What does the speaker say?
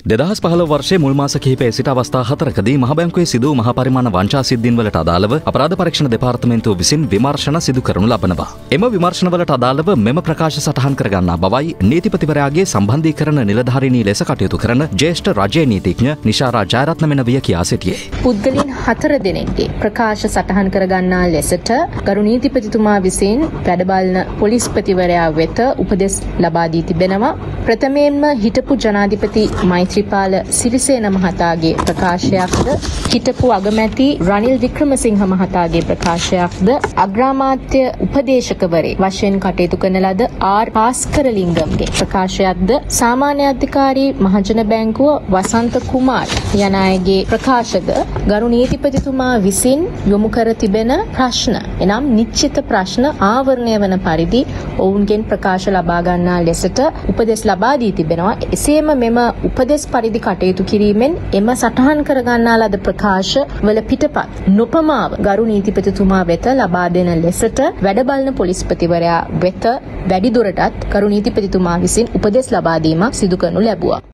2015 वर्षයේ මුල් මාස කිහිපයේ සිට අවස්ථා 4කදී මහ බැංකුවේ සිදු වූ මහ පරිමාණ වංචා සිද්ධීන් වලට අදාළව අපරාධ පරීක්ෂණ දෙපාර්තමේන්තුව විසින් විමර්ශන සිදු කරනු ලබනවා. එම විමර්ශන වලට අදාළව මෙම ප්‍රකාශ සටහන් කර ගන්නා බවයි නීතිපතිවරයාගේ සම්බන්ධීකරණ නිලධාරිණී ලෙස කටයුතු කරන ජ්‍යෙෂ්ඨ රජයේ නීතිඥ නිශාරා ජයරත්න මෙනවිය කියා සිටියේ. පුද්ගලයන් 4 දෙනෙක්ගේ ප්‍රකාශ සටහන් කර ගන්නා ලෙසට ගරු නීතිපතිතුමා විසින් වැඩබලන පොලිස්පතිවරයා වෙත උපදෙස් ලබා දී තිබෙනවා. ප්‍රථමයෙන්ම හිටපු ජනාධිපති මෛත්‍රීපාල සිරිසේන මහතාගේ ප්‍රකාශයක්ද හිටපු අගමැති රනිල් වික්‍රමසිංහ මහතාගේ ප්‍රකාශයක්ද අග්‍රාමාත්‍ය උපදේශකවරේ වශයෙන් කටයුතු කරන ලද ආර් පාස්කරලිංගම්ගේ ප්‍රකාශයක්ද සාමාන්‍ය අධිකාරී මහජන බැංකුව වසන්ත කුමාර් යන අයගේ ප්‍රකාශද ගරු නීතිපතිතුමා විසින් යොමු කර තිබෙන ප්‍රශ්න එනම් නිශ්චිත ප්‍රශ්න ආවරණය වන පරිදි ඔවුන්ගෙන් ප්‍රකාශ ලබා ගන්නා ලෙසට උපදෙස් ලබා දී තිබෙනවා. එසේම මෙම උපදෙස් පරිදි කටයුතු කිරීමෙන් එම සටහන් කර ගන්නා ලද ප්‍රකාශ වල පිටපත් නොපමාව ගරු නීතිපතිතුමා වෙත ලබා දෙන ලෙසට වැඩබලන පොලිස්පතිවරයා වෙත වැඩිදුරටත් ගරු නීතිපතිතුමා විසින් උපදෙස් ලබා දීමක් සිදු කරනු ලැබුවා.